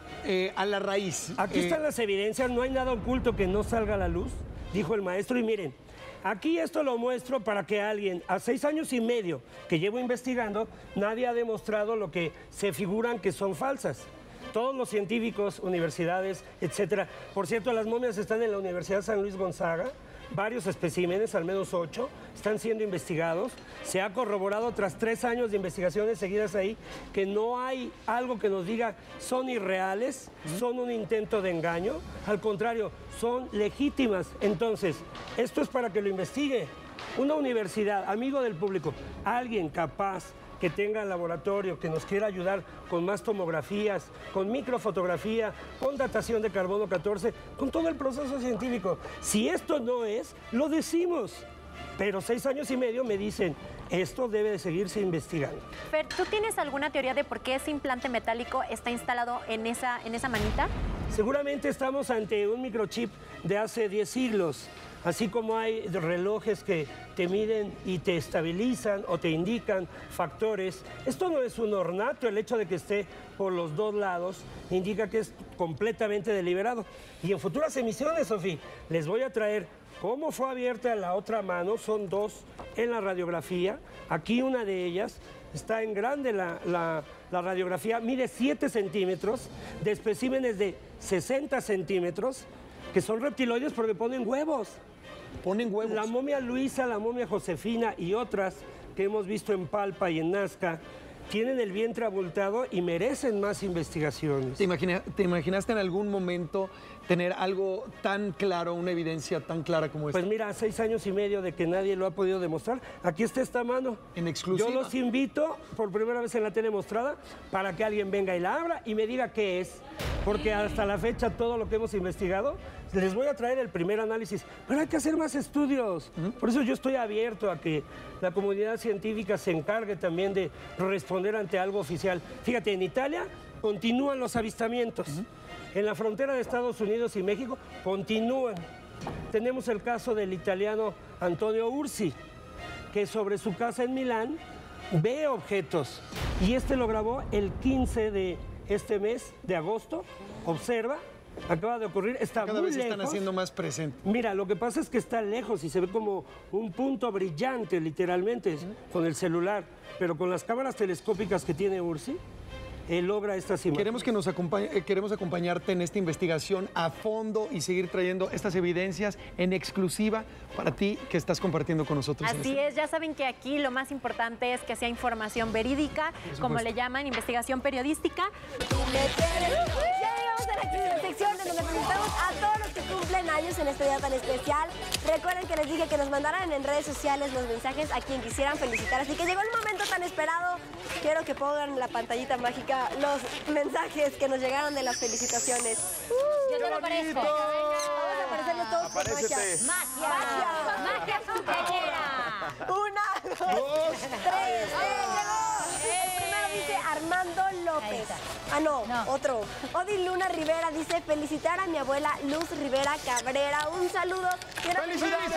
a la raíz. Aquí están las evidencias. No hay nada oculto que no salga a la luz, dijo el maestro. Y miren, aquí esto lo muestro para que alguien, a 6 años y medio que llevo investigando, nadie ha demostrado lo que se figuran que son falsas. Todos los científicos, universidades, etcétera. Por cierto, las momias están en la Universidad San Luis Gonzaga. Varios especímenes, al menos 8, están siendo investigados. Se ha corroborado tras 3 años de investigaciones seguidas ahí que no hay algo que nos diga son irreales, son un intento de engaño. Al contrario, son legítimas. Entonces, esto es para que lo investigue una universidad, amigo del público, alguien capaz que tenga laboratorio, que nos quiera ayudar con más tomografías, con microfotografía, con datación de carbono 14, con todo el proceso científico. Si esto no es, lo decimos. Pero 6 años y medio me dicen, esto debe de seguirse investigando. Fer, ¿tú tienes alguna teoría de por qué ese implante metálico está instalado en esa manita? Seguramente estamos ante un microchip de hace 10 siglos. Así como hay relojes que te miden y te estabilizan o te indican factores. Esto no es un ornato, el hecho de que esté por los 2 lados indica que es completamente deliberado. Y en futuras emisiones, Sofía, les voy a traer cómo fue abierta la otra mano. Son 2 en la radiografía. Aquí una de ellas está en grande la radiografía. Mide 7 centímetros de especímenes de 60 centímetros que son reptiloides porque ponen huevos. Ponen huevos. La momia Luisa, la momia Josefina y otras que hemos visto en Palpa y en Nazca tienen el vientre abultado y merecen más investigaciones. ¿Te imaginaste en algún momento tener algo tan claro, una evidencia tan clara como esta? Pues mira, 6 años y medio de que nadie lo ha podido demostrar. Aquí está esta mano. En exclusiva. Yo los invito por primera vez en la tele mostrada para que alguien venga y la abra y me diga qué es. Porque hasta la fecha todo lo que hemos investigado, les voy a traer el primer análisis. Pero hay que hacer más estudios. Por eso yo estoy abierto a que la comunidad científica se encargue también de responder ante algo oficial. Fíjate, en Italia continúan los avistamientos. En la frontera de Estados Unidos y México continúan. Tenemos el caso del italiano Antonio Ursi, que sobre su casa en Milán ve objetos. Y este lo grabó el 15 de este mes de agosto. Observa, acaba de ocurrir, está Cada muy vez lejos. están haciendo más presente. Mira, lo que pasa es que está lejos y se ve como un punto brillante, literalmente, con el celular. Pero con las cámaras telescópicas que tiene Ursi, logra estas imágenes. Queremos acompañarte en esta investigación a fondo y seguir trayendo estas evidencias en exclusiva para ti que estás compartiendo con nosotros. Así es, ya saben que aquí lo más importante es que sea información verídica, como le llaman, investigación periodística. Ya llegamos a la sección en donde presentamos a todos los que cumplen años en este día tan especial. Recuerden que les dije que nos mandaran en redes sociales los mensajes a quien quisieran felicitar. Así que llegó el momento tan esperado. Quiero que pongan en la pantallita mágica los mensajes que nos llegaron de las felicitaciones. Yo te lo aparezco. Vamos a aparecernos todos por magia. Aparécete. Magia. Magia cumpleañera. 1, 2, 3. El primero dice Armando López. Ah, no, otro. Odi Luna Rivera dice felicitar a mi abuela Luz Rivera Cabrera. Un saludo. ¡Felicidades!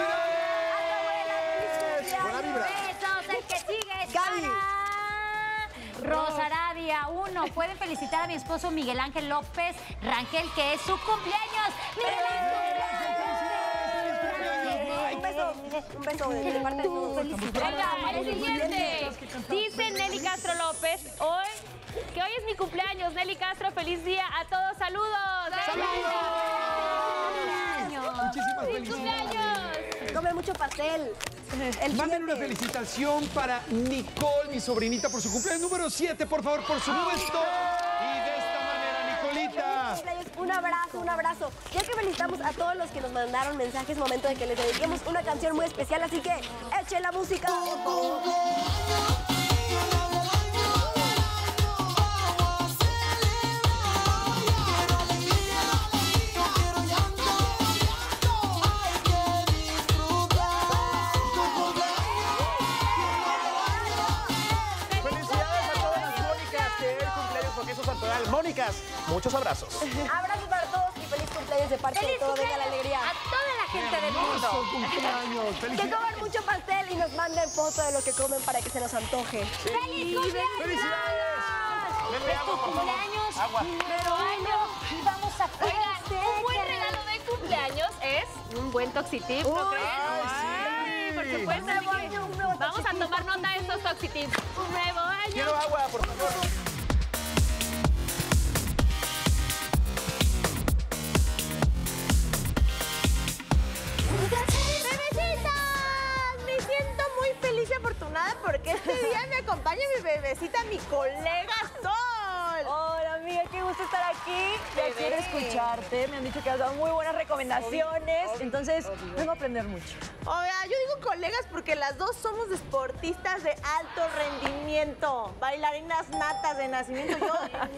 Buena vibra. Besos, el que sigue es Gaby. para Rosa Arabia. 1. Pueden felicitar a mi esposo Miguel Ángel López Rangel, que es su cumpleaños. Un beso de parte de todos. Venga, el siguiente. Dice Nelly Castro López, que hoy es mi cumpleaños. Nelly Castro, feliz día a todos. ¡Saludos! Muchísimas ¡Feliz cumpleaños! Come mucho pastel. Manden una felicitación para Nicole, mi sobrinita, por su cumpleaños número 7, por favor, por supuesto. Y de esta manera, Nicolita. Un abrazo, un abrazo. Ya que felicitamos a todos los que nos mandaron mensajes, momento de que les dediquemos una canción muy especial, así que echen la música. Mónicas, muchos abrazos. Abrazos para todos y feliz cumpleaños de parte de todo. Venga la alegría. A toda la gente del mundo. Cumpleaños. Que coman mucho pastel y nos manden foto de lo que comen para que se nos antoje. ¡Feliz cumpleaños! ¡Felicidades! Es tu cumpleaños número 1 y vamos a Oigan, un buen regalo de cumpleaños es un buen Toxitip, ¿no creen? Sí, por supuesto. Vamos a tomar nota de estos Toxitips. Un nuevo año. Quiero agua, por favor. ¡Bebecitas! Me siento muy feliz y afortunada porque este día me acompaña mi bebecita, mi colega Sol. Hola, amiga, qué gusto estar aquí. Ya Bebé. quiero escucharte. Me han dicho que has dado muy buenas recomendaciones. Entonces, vengo a aprender mucho. Oiga, yo digo colegas porque las dos somos deportistas de alto rendimiento, bailarinas natas de nacimiento. Yo,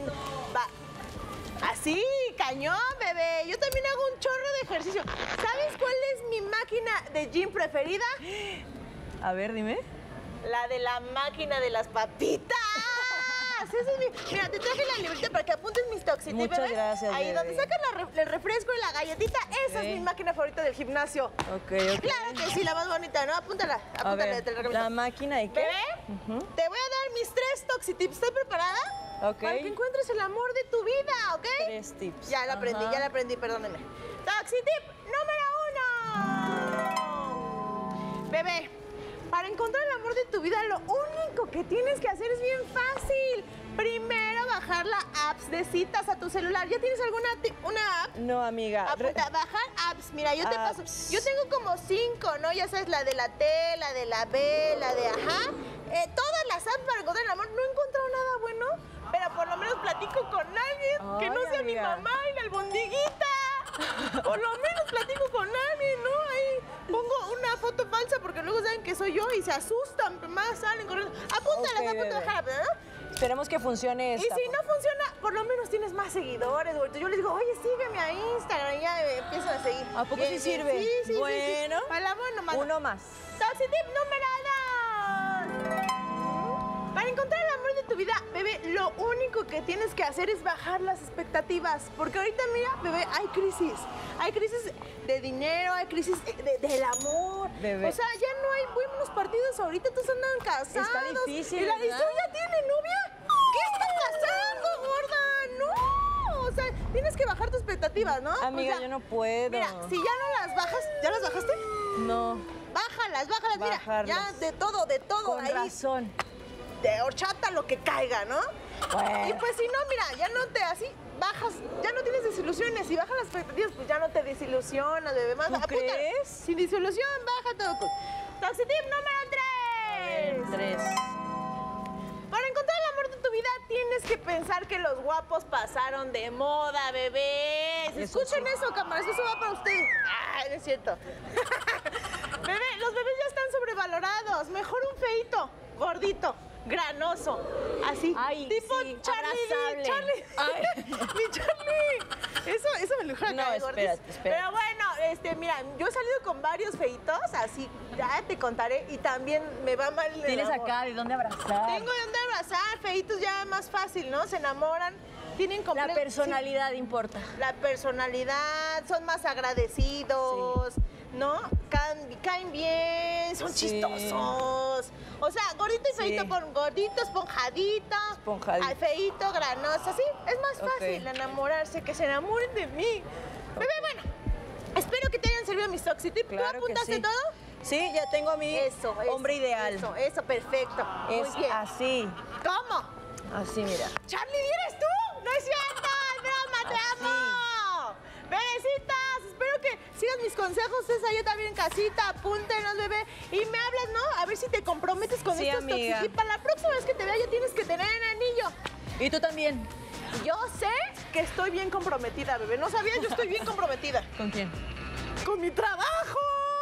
así, cañón, bebé. Yo también hago un chorro de ejercicio. ¿Sabes cuál es mi máquina de gym preferida? A ver, dime. La de la máquina de las papitas. Esa es mira, te traje la libreta para que apuntes mis toxitos. Muchas bebé. gracias, Ahí bebé. donde sacas el refresco y la galletita, esa Ok. es mi máquina favorita del gimnasio. Ok. Claro que sí, la más bonita, ¿no? Apúntala, A apúntala, ver, te la recomiendo. la máquina y qué. Bebé, Ujú. te voy a dar mis 3 toxitips. ¿Estás preparada? Ok. Para que encuentres el amor de tu vida, ¿ok? 3 tips. Ya la aprendí, perdónenme. Toxitip número 1. Bebé, para encontrar el amor de tu vida, lo único que tienes que hacer es bien fácil. Primero, bajar la apps de citas a tu celular. ¿Ya tienes alguna una app? No, amiga. Apunta, bajar apps. Mira, yo te paso. Yo tengo como 5, ¿no? Ya sabes, la de la T, la de la B, la de ajá. Todas las apps para encontrar el amor. No he encontrado nada bueno, pero por lo menos platico con alguien que no Ay, sea mi amiga. mamá y la albondiguita. Por lo menos platico con alguien, ¿no? Ahí pongo una foto falsa porque luego saben que soy yo y se asustan, más salen corriendo. Apúntala, ¿verdad? Esperemos que funcione esta. Y si no funciona, por lo menos tienes más seguidores, güey. Yo les digo, oye, sígueme a Instagram y ya me empiezan a seguir. ¿A poco sí sirve? Sí. Bueno. Para uno más. Toxic tip número 2. Para encontrar el amor de tu vida, bebé, lo único que tienes que hacer es bajar las expectativas. Porque ahorita, mira, bebé, hay crisis. Hay crisis de dinero, hay crisis del amor. Bebé. O sea, ya no hay buenos partidos ahorita, todos andan casados. Está difícil, ¿Y la ¿verdad? ya tiene novia? ¿Qué está pasando, gorda? No. O sea, tienes que bajar tus expectativas, ¿no? Amiga, o sea, yo no puedo. Mira, si ya no las bajas, ¿ya las bajaste? No. Bájalas, mira, ya de todo, Con ahí. razón. De horchata lo que caiga, ¿no? Bueno. Y pues si no, mira, ya no te así, bajas, ya no tienes desilusiones. Si bajas las expectativas, pues ya no te desilusionas, bebé. Más, ¿Tú crees? Sin disolución, baja todo. Toxic tip número 3. 3. Para encontrar el amor de tu vida, tienes que pensar que los guapos pasaron de moda, bebés. Escuchen eso, cámaras, eso va para ustedes. Ah, no es cierto. Bebé, los bebés ya están sobrevalorados. Mejor un feito, gordito, granoso, así. Ay, tipo sí, Charlie. Mi Charlie. Eso me lo juro. No, espérate. Pero bueno, mira, yo he salido con varios feitos, así, ya te contaré, y también me va mal el Tienes amor. acá de dónde abrazar. Tengo de dónde abrazar, feitos ya más fácil, ¿no? Se enamoran, tienen La personalidad importa. La personalidad, son más agradecidos, ¿no? Caen bien, son chistosos. O sea, gordito y feito, por gordito, esponjadito. Al feito, granoso, así. Es más fácil enamorarse, que se enamoren de mí. Bebé, bueno, espero que te hayan servido mis Toxic Tips. Claro ¿Tú apuntaste que sí. todo? Sí, ya tengo a mi hombre ideal. Eso, perfecto. Es Muy bien. así. ¿Cómo? Así, mira. Charlie, ¿eres tú? No es cierto, es broma, te amo. Bebecitas, espero que sigas mis consejos. Ustedes allá también en casita, apúntenos, bebé. Y me hablas, ¿no? A ver si te comprometes con estos amiga. Toxic Tips. Para la próxima vez que te vea ya tienes que tener el anillo. Y tú también. Yo sé que estoy bien comprometida, bebé. No sabía, yo estoy bien comprometida. ¿Con quién? ¡Con mi trabajo!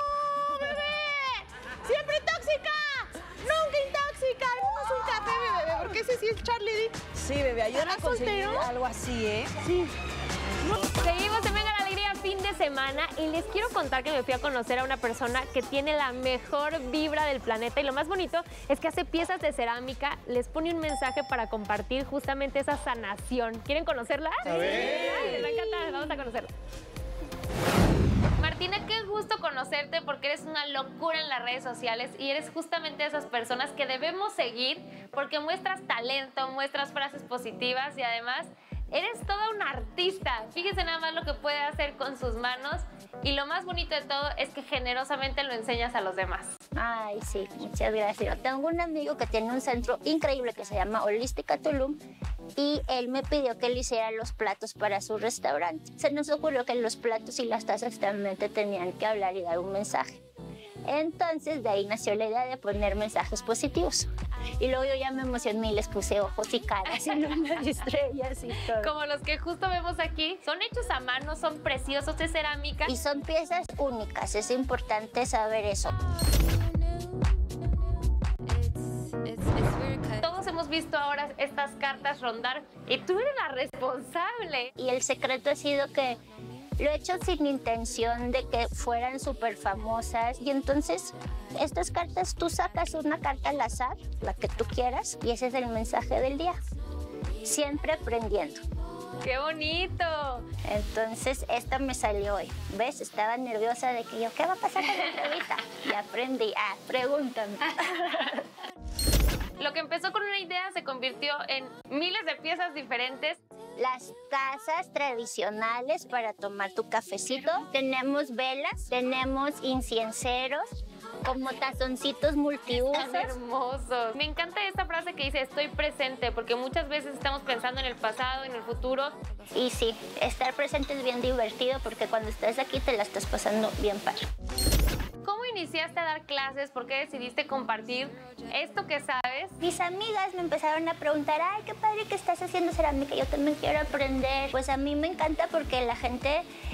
¡Bebé! ¡Siempre tóxica! ¡Nunca intóxica! ¡Hagamos un café, bebé! Porque ese sí es Charlie D. Sí, bebé, ayúdame a conseguir soltero? algo así, ¿eh? Sí. Seguimos en Venga la Alegría fin de semana y les quiero contar que me fui a conocer a una persona que tiene la mejor vibra del planeta y lo más bonito es que hace piezas de cerámica, les pone un mensaje para compartir justamente esa sanación. ¿Quieren conocerla? A ver. Ay, les va a encantar, vamos a conocerla. Martina, qué gusto conocerte porque eres una locura en las redes sociales y eres justamente esas personas que debemos seguir porque muestras talento, muestras frases positivas y además eres toda una artista. Fíjense nada más lo que puede hacer con sus manos y lo más bonito de todo es que generosamente lo enseñas a los demás. Ay, sí, muchas gracias. Tengo un amigo que tiene un centro increíble que se llama Holística Tulum y él me pidió que le hiciera los platos para su restaurante. Se nos ocurrió que los platos y las tazas también tenían que hablar y dar un mensaje. Entonces de ahí nació la idea de poner mensajes positivos. Y luego yo ya me emocioné y les puse ojos y caras y lunas y estrellas y todo. Como los que justo vemos aquí, son hechos a mano, son preciosos de cerámica. Y son piezas únicas, es importante saber eso. Todos hemos visto ahora estas cartas rondar y tú eres la responsable. Y el secreto ha sido que lo he hecho sin intención de que fueran súper famosas. Y entonces, estas cartas, tú sacas una carta al azar, la que tú quieras, y ese es el mensaje del día. Siempre aprendiendo. ¡Qué bonito! Entonces, esta me salió hoy. ¿Ves? Estaba nerviosa de que yo, ¿qué va a pasar con la entrevista? Y aprendí. Pregúntame. Lo que empezó con una idea se convirtió en miles de piezas diferentes. Las tazas tradicionales para tomar tu cafecito. Tenemos velas, tenemos incienseros, como tazoncitos multiusos. Están hermosos. Me encanta esta frase que dice, estoy presente, porque muchas veces estamos pensando en el pasado, en el futuro. Y sí, estar presente es bien divertido porque cuando estás aquí te la estás pasando bien padre. ¿Cómo iniciaste a dar clases? ¿Por qué decidiste compartir esto que sabes? Mis amigas me empezaron a preguntar, ay, qué padre que estás haciendo cerámica, yo también quiero aprender. Pues a mí me encanta porque la gente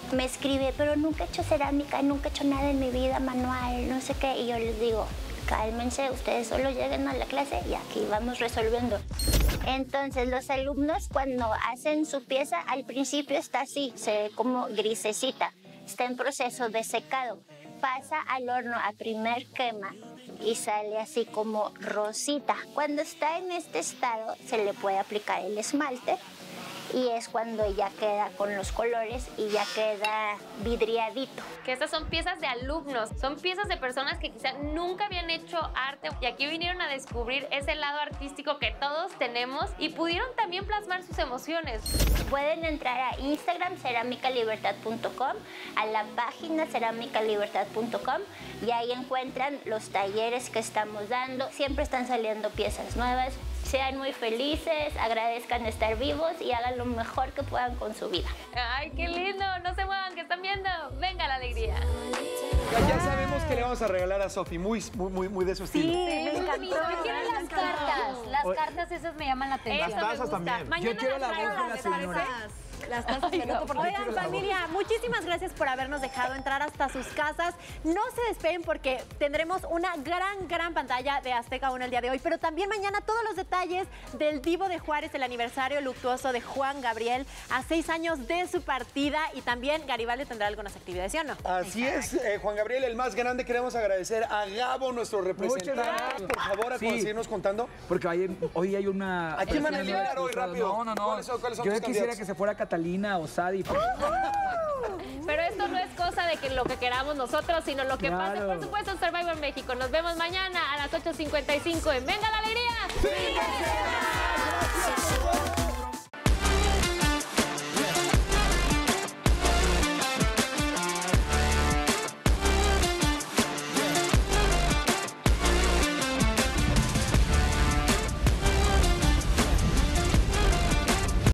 me escribe, pero nunca he hecho cerámica, nunca he hecho nada en mi vida, manual, no sé qué. Y yo les digo, cálmense, ustedes solo lleguen a la clase y aquí vamos resolviendo. Entonces, los alumnos cuando hacen su pieza, al principio está así, se ve como grisecita, está en proceso de secado. Pasa al horno a primer quema y sale así como rosita. Cuando está en este estado, se le puede aplicar el esmalte y es cuando ya queda con los colores y ya queda vidriadito. Que estas son piezas de alumnos, son piezas de personas que quizá nunca habían hecho arte y aquí vinieron a descubrir ese lado artístico que todos tenemos y pudieron también plasmar sus emociones. Pueden entrar a Instagram, ceramicalibertad.com, a la página ceramicalibertad.com y ahí encuentran los talleres que estamos dando. Siempre están saliendo piezas nuevas. Sean muy felices, agradezcan estar vivos y hagan lo mejor que puedan con su vida. ¡Ay, qué lindo! No se muevan, que están viendo. ¡Venga la alegría! Ya sabemos que le vamos a regalar a Sofi, muy de su estilo. Sí, me encantó. Yo quiero las cartas. Las cartas esas me llaman la atención. Las tazas también. Mañana Yo quiero la voz de la señora. Las tazas de loto, porque oigan, familia, muchísimas gracias por habernos dejado entrar hasta sus casas. No se despeguen porque tendremos una gran pantalla de Azteca 1 el día de hoy, pero también mañana todos los detalles del Divo de Juárez, el aniversario luctuoso de Juan Gabriel a 6 años de su partida, y también Garibaldi tendrá algunas actividades, ¿sí o no? Así es, Juan Gabriel, el más grande. Queremos agradecer a Gabo, nuestro representante. Por favor, a seguirnos contando. Porque hoy hay una... ¿A quién van a eliminar hoy, rápido? No. ¿Cuáles son Yo tus quisiera candidatos? que se fuera Catalina o Sadi. Pero esto no es cosa de que lo que queramos nosotros, sino lo que pasa, Claro. por supuesto, en Survivor México. Nos vemos mañana a las 8:55 en Venga la Alegría. ¡Sí!